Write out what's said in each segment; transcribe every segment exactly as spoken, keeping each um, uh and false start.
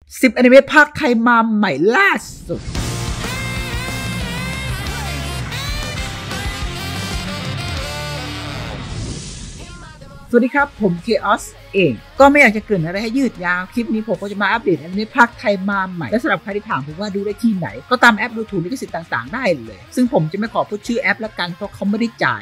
สิบอนิเมะภาคไทยมาใหม่ล่าสุดสวัสดีครับผม Chaos เองก็ไม่อยากจะเกริ่นอะไรให้ยืดยาวคลิปนี้ผมก็จะมาอัปเดตอนิเมะภาคไทยมาใหม่และสำหรับใครที่ถามผมว่าดูได้ที่ไหนก็ตามแอปดูถูกลิขสิทธิ์ต่างๆได้เลยซึ่งผมจะไม่ขอพูดชื่อแอปละกันเพราะเขาไม่ได้จ่าย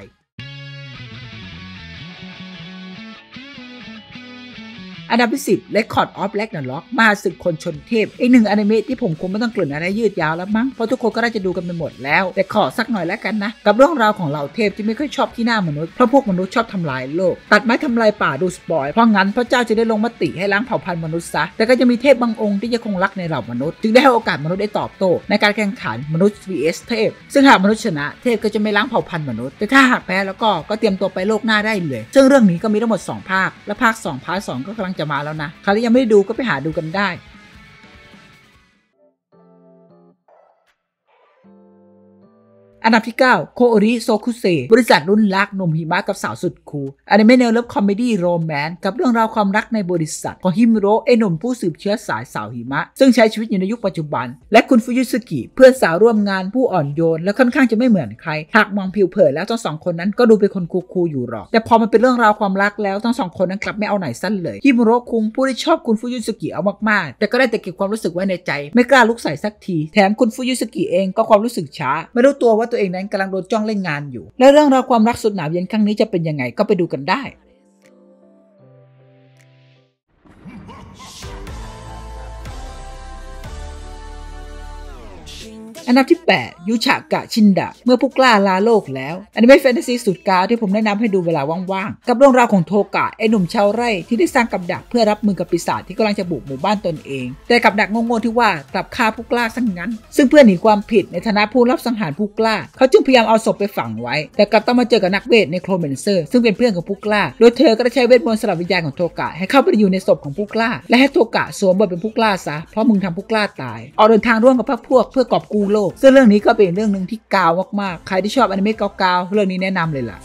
อันดับที่สิบ Record of Ragnarok มหาศึกคนชนเทพอีกหนึ่งอนิเมะที่ผมคงไม่ต้องเกริ่นอะไรยืดยาวแล้วมั้งเพราะทุกคนก็น่าจะดูกันไปหมดแล้วแต่ขอสักหน่อยแล้วกันนะกับเรื่องราวของเหล่าเทพที่ไม่ค่อยชอบที่หน้ามนุษย์เพราะพวกมนุษย์ชอบทำลายโลกตัดไม้ทำลายป่าดูสปอยเพราะงั้นพระเจ้าจะได้ลงมติให้ล้างเผ่าพันธุ์มนุษย์ซะแต่ก็จะมีเทพบางองค์ที่ยังคงรักในเหล่ามนุษย์จึงได้ให้โอกาสมนุษย์ได้ตอบโต้ในการแข่งขันมนุษย์ วี เอส เทพซึ่งหากมนุษย์ชนะเทพก็จะไม่ล้างเผ่าพันธุ์มนุษย์แต่ถ้าหากแพ้แล้วก็ก็เตรียมตัวไปโลกหน้าได้เลยซึ่งเรื่องนี้ก็มีทั้งหมดสองภาคและภาคสองพาร์ทสองก็กำลังจะมาแล้วนะใครยังไม่ได้ดูก็ไปหาดูกันได้อันดับที่เก้าโคโอริโซคุเซบริษัทรุ่นรักหนุ่มหิมะกับสาวสุดคูลอนิเมะแนวเลิฟคอมเมดี้โรแมนต์กับเรื่องราวความรักในบริษัทของฮิมโร่ไอหนุ่มผู้สืบเชื้อสายสาวหิมะซึ่งใช้ชีวิตอยู่ในยุคปัจจุบันและคุณฟุยุสกิเพื่อนสาวร่วมงานผู้อ่อนโยนและค่อนข้างจะไม่เหมือนใครหากมองผิวเผินแล้วทั้งสองคนนั้นก็ดูเป็นคนคูลๆอยู่หรอกแต่พอมันเป็นเรื่องราวความรักแล้วทั้งสองคนนั้นกลับไม่เอาไหนสั้นเลยฮิมโร่คุงผู้ที่ชอบคุณฟุยุสกิเอามากๆแต่ก็ได้แต่เก็บความรู้สึกไว้ในใจไม่กล้าลุกใส่สักทีแถมคุณฟุยุสกิเองก็ความรู้สึกช้าไม่รู้ตัวว่าตัวเองนั้นกำลังโดนจ้องเล่นงานอยู่และเรื่องราวความรักสุดหนาวเย็นครั้งนี้จะเป็นยังไงก็ไปดูกันได้อันดับที่แปดยูชากะชินดะเมื่อผู้กล้าลาโลกแล้วอนิเมะแฟนตาซีสุดกาวที่ผมแนะนำให้ดูเวลาว่างๆกับเรื่องราวของโทกะไอหนุ่มชาวไร่ที่ได้สร้างกับดักเพื่อรับมือกับปีศาจที่กำลังจะบุกหมู่บ้านตนเองแต่กับดักโง่ๆที่ว่ากลับฆ่าผู้กล้าซะงั้นซึ่งเพื่อหนีความผิดในฐานะผู้รับสังหารผู้กล้าเขาจึงพยายามเอาศพไปฝังไว้แต่กลับต้องมาเจอกับนักเวทในโครเมนเซอร์ซึ่งเป็นเพื่อนของผู้กล้าโดยเธอก็ได้ใช้เวทมนต์สลับวิญญาณของโทกะให้เข้าไปอยู่ในศพของผู้กล้าและให้โทกะสวมบทเป็นผู้กล้าซะเพราะมึงทำผู้กล้าตายออกเดินทางร่วมกับพรรคพวกเพื่อกอบกู้โลกซึ่งเรื่องนี้ก็เป็นเรื่องนึงที่กาวมากๆใครที่ชอบอนิเมะกาวๆเรื่องนี้แนะนำเลยล่ะ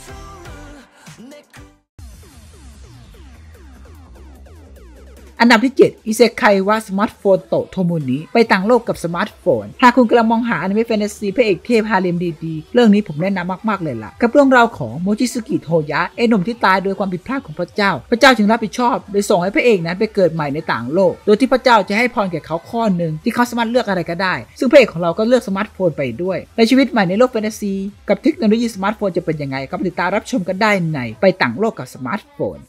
อันดับที่เจ็ดอิเซไควะสมาร์ทโฟนโตโทมุนิไปต่างโลกกับสมาร์ทโฟนหากคุณกำลังมองหาอนิเมะแฟนตาซีพระเอกเทพฮาเลมดีๆเรื่องนี้ผมแนะนำมากๆเลยล่ะกับเรื่องราวของโมจิสึกิโทยะไอ้หนุ่มที่ตายโดยความผิดพลาดของพระเจ้าพระเจ้าจึงรับผิดชอบโดยส่งให้พระเอกนั้นไปเกิดใหม่ในต่างโลกโดยที่พระเจ้าจะให้พรแก่เขาข้อหนึ่งที่เขาสามารถเลือกอะไรก็ได้ซึ่งพระเอกของเราก็เลือกสมาร์ทโฟนไปด้วยในชีวิตใหม่ในโลกแฟนตาซีกับเทคโนโลยีสมาร์ทโฟนจะเป็นยังไงก็ติดตามรับชมกันได้ในไปต่างโลกกับสมาร์ทโฟน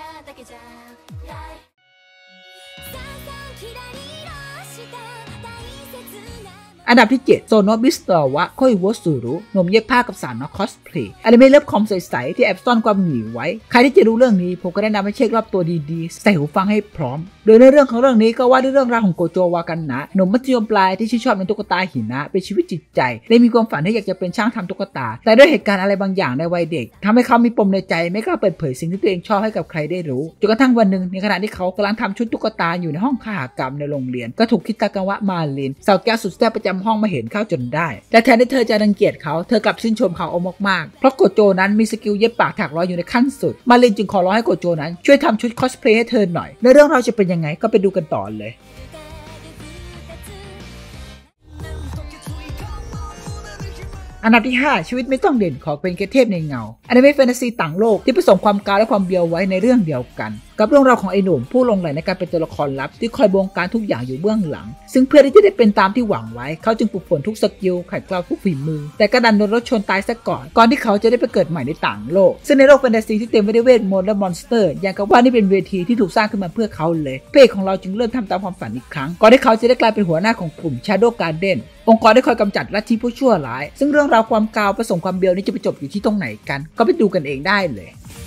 อันดับที่เจ็ดโซโนบิสตอวะโคอิวสูรุหนุ่มเย็บผ้ากับสาวนักคอสเพลย์อนิเมะเลิฟคอมใสๆที่แอบซ่อนความหนีไว้ใครที่จะรู้เรื่องนี้ผมก็แนะนำให้เช็ครอบตัวดีๆใส่หูฟังให้พร้อมโดยในเรื่องของเรื่องนี้ก็ว่าด้วยเรื่องราวของโกโจวากันนะหนุ่มมัธยมปลายที่ชื่นชอบในตุ๊กตาหินะเป็นชีวิตจิตใจและมีความฝันที่อยากจะเป็นช่างทำตุ๊กตาแต่ด้วยเหตุการณ์อะไรบางอย่างในวัยเด็กทำให้เขามีปมในใจไม่กล้าเปิดเผยสิ่งที่ตัวเองชอบให้กับใครได้รู้จนกระทั่งวันหนึ่งในขณะที่เขากำลังทำชุดตุ๊กตาอยู่ในห้องคหกรรมในโรงเรียนก็ถูกคิตากาวะมาลินสาวแก้วสุดแซ่บประจำห้องมาเห็นเข้าจนได้แต่แทนที่เธอจะรังเกียจเขาเธอกลับชื่นชมเขาเอามากๆเพราะโกโจนั้นมีสกิลเย็บปากถักร้อยอยู่ในขั้นสุดมาลินจึงขอร้องให้โกโจนั้นช่วยทำชุดคอสเพลย์ให้เธอหน่อยในเรื่องราวจะเป็นยังไงก็ไปดูกันต่อเลยอันดับที่ห้าชีวิตไม่ต้องเด่นขอเป็นแค่เทพในเงาอนิเมะแฟนตาซีต่างโลกที่ผสมความกาวและความเบียวไว้ในเรื่องเดียวกันกับเรื่องราวของไอ้หนุ่มผู้ลงไหลในการเป็นตัวละครลับที่คอยบงการทุกอย่างอยู่เบื้องหลังซึ่งเพื่อที่จะได้เป็นตามที่หวังไว้เขาจึงฝึกฝนทุกสกิลขัดเกลาทุกฝีมือแต่ก็ดันโดนรถชนตายซะก่อนก่อนที่เขาจะได้ไปเกิดใหม่ในต่างโลกซึ่งในโลกแฟนตาซีที่เต็มไปด้วยเวทมนต์และมอนสเตอร์อย่างกับว่านี่เป็นเวทีที่ถูกสร้างขึ้นมาเพื่อเขาเลยพระเอกของเราจึงเริ่มทำตามความฝันอีกครั้งก่อนที่เขาจะได้กลายเป็นหัวหน้าของกลุ่ม Shadow Garden องค์กรได้คอยกำจัดลัทธิผู้ชั่วร้ายซึ่งเรื่องราวความกาวผสมความเบียวนี้จะไปจบอยู่ที่ตรงไหนกันก็ไปดูกันเองได้เลย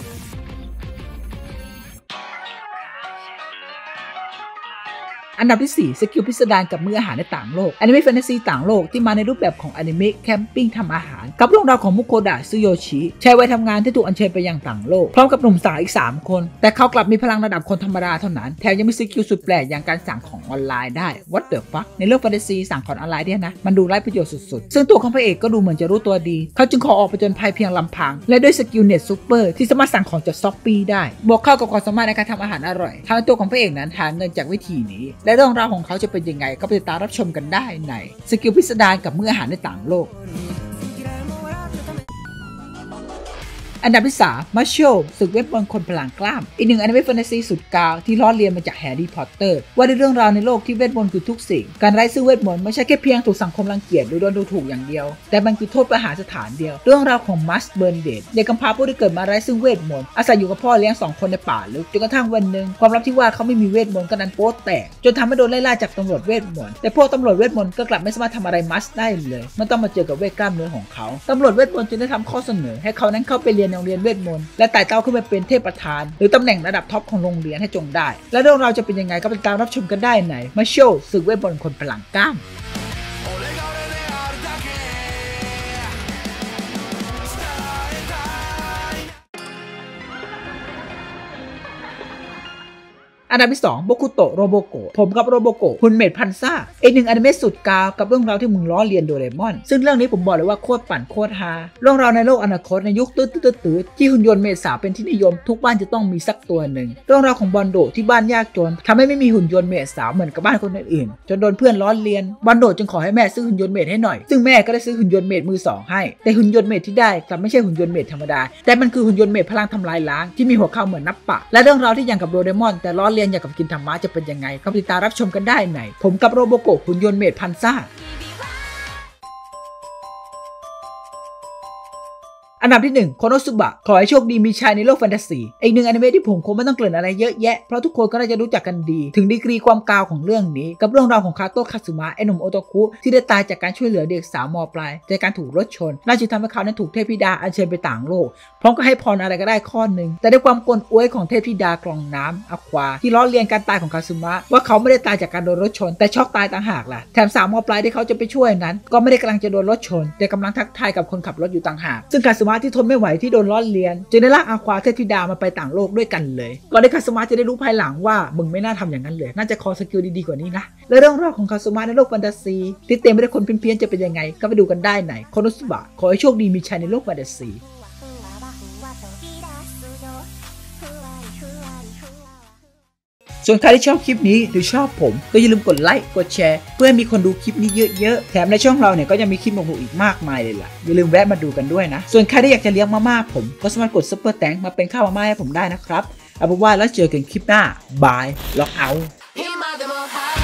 อันดับที่สี่สกิลพิสดารกับมื้ออาหารในต่างโลกอนิเมะแฟนตาซีต่างโลกที่มาในรูปแบบของอนิเมะแคมปิ้งทำอาหารกับเรื่องราวของมุโกดะซึโยชิใช้ไว้ทำงานที่ถูกอัญเชิญไปยังต่างโลกพร้อมกับหนุ่มสาวอีกสามคนแต่เขากลับมีพลังระดับคนธรรมดาเท่านั้นแถมยังมีสกิลสุดแปลกอย่างการสั่งของออนไลน์ได้ What the fuck ในโลกแฟนตาซีสั่งของออนไลน์เนี่ยนะมันดูไร้ประโยชน์สุดๆซึ่งตัวของพระเอกก็ดูเหมือนจะรู้ตัวดีเขาจึงขอออกไปจนภัยเพียงลำพังและด้วยสกิลเน็ตซูเปอร์ที่สามารถสั่งของจากช้อปปี้ได้บวกเข้ากับความสามารถในการทำอาหารอร่อยทำให้ตัวของพระเอกนั้นหาเงินจากวิธีนี้และเรื่องราวของเขาจะเป็นยังไงก็ไปติดตามรับชมกันได้ในสกิลพิสดารกับมื้ออาหารในต่างโลกอันดับที่สามมาโชศึกเวทมนต์คนพลังกล้ามอีกหนึ่งอนิเมะแฟนตาซีสุดกาวที่ล้อเลียนมาจากแฮร์รี่พอตเตอร์ว่าด้วยเรื่องราวในโลกที่เวทมนต์คือทุกสิ่งการไร้ซึ่งเวทมนต์ไม่ใช่แค่เพียงถูกสังคมรังเกียจหรือโดนดูถูกอย่างเดียวแต่มันคือโทษประหารสถานเดียวเรื่องราวของมัสเบิร์นเดดเด็กกำพร้าผู้ที่เกิดมาไร้ซึ่งเวทมนต์อาศัยอยู่กับพ่อเลี้ยงสองคนในป่าลึกจนกระทั่งวันหนึ่งความลับที่ว่าเขาไม่มีเวทมนต์ก็นั้นโป๊แตกจนทำให้โดนไล่ล่าจากตำรวจเวทมนต์แต่พวกตำรวจเวทมนต์ก็กลับไม่สามารถทำอะไรมัสได้เลยมันต้องมาเจอกับเวทกล้ามเนื้อของเขาตำรวจเวทมนต์จึงได้ทำข้อเสนอให้เขานั้นเข้าไปเรียนโรงเรียนเวทมนต์และไต่เต้าขึ้นไปเป็นเทพประธานหรือตำแหน่งระดับท็อปของโรงเรียนให้จงได้และเรื่องราวจะเป็นยังไงก็ไปตามรับชมกันได้ในมาโชศึกเวทมนต์คนพลังกล้ามอันดับที่สองโบคุโตะโรโบโกะผมกับโรโบโกะหุ่นเมดพันซ่าอีกหนึ่งอนิเมะสุดกาวกับเรื่องราวที่มึงล้อเลียนโดเรมอนซึ่งเรื่องนี้ผมบอกเลยว่าโคตรปั่นโคตรฮาเรื่องราวในโลกอนาคตในยุคตื้อตื้อตื้อที่หุ่นยนต์เมดสาวเป็นที่นิยมทุกบ้านจะต้องมีสักตัวหนึ่งเรื่องราวของบอนโดที่บ้านยากจนทำให้ไม่มีหุ่นยนต์เมดสาวเหมือนกับบ้านคนอื่นๆจนโดนเพื่อนล้อเลียนบอนโดจึงขอให้แม่ซื้อหุ่นยนต์เมดให้หน่อยซึ่งแม่ก็ได้ซื้อหุ่นยนต์เมดมือสองให้แต่หุ่นยนต์เมดที่ได้กลับไม่ใช่หุ่นยนต์เมดธรรมดาแต่มันคือหุ่นยนต์เมดพลังทำลายล้างที่มีหัวเข่าเหมือนนับปะและเรื่องราวที่อย่างกับโดเรมอนแต่ล้อเลียนอย่างกับกินธรรมะจะเป็นยังไงก็ติดตามรับชมกันได้ในผมกับโรโบโกะหุ่นยนต์เมดพันซ่าอันดับที่หนึ่งโคโนซุบะขอให้โชคดีมีชัยในโลกแฟนตาซีอีกหนึ่งอนิเมะที่ผมคงไม่ต้องเกริ่นอะไรเยอะแยะเพราะทุกคนก็น่าจะรู้จักกันดีถึงดีกรีความกาวของเรื่องนี้กับเรื่องราวของคาโตะคาสึมะไอ้หนุ่มโอโตคุที่ได้ตายจากการช่วยเหลือเด็กสาวม.ปลายจากการถูกรถชนน่าจะทำให้เขานั้นถูกเทพธิดาอัญเชิญไปต่างโลกพร้อมก็ให้พรอะไรก็ได้ข้อหนึ่งแต่ด้วยความกลอวยของเทพธิดากรองน้ำอควาที่ล้อเลียนการตายของคาสึมะว่าเขาไม่ได้ตายจากการโดนรถชนแต่ช็อกตายต่างหากล่ะแถมสาวม.ปลายที่เขาจะไปช่วยนั้นก็ไม่ได้กำลังจะโดนรถชนแต่กำลังทักทายกับคนขับรถอยู่ต่างหากซึ่งคาสึมะที่ทนไม่ไหวที่โดนล้อเลียนจึงได้ลากอาควาเทพธิดามาไปต่างโลกด้วยกันเลยก่อนที่คาสึมะจะได้รู้ภายหลังว่ามึงไม่น่าทำอย่างนั้นเลยน่าจะคอสกิลดีๆกว่านี้นะและเรื่องราวของคาสึมะในโลกแฟนตาซีที่เต็มไปด้วยคนเพี้ยนๆจะเป็นยังไงก็ไปดูกันได้ในโคโนซุบะขอให้โชคดีมีชัยในโลกแฟนตาซีส่วนใครที่ชอบคลิปนี้หรือชอบผมก็อย่าลืมกดไลค์กดแชร์เพื่อให้มีคนดูคลิปนี้เยอะๆแถมในช่องเราเนี่ยก็ยังมีคลิปมาอีกมากมายเลยล่ะอย่าลืมแวะมาดูกันด้วยนะส่วนใครที่อยากจะเลี้ยงมาม่าผมก็สามารถกดซุปเปอร์แตงมาเป็นข้าวมาม่าให้ผมได้นะครับเอาเป็นว่าแล้วเจอกันคลิปหน้าบายล็อกเอาท์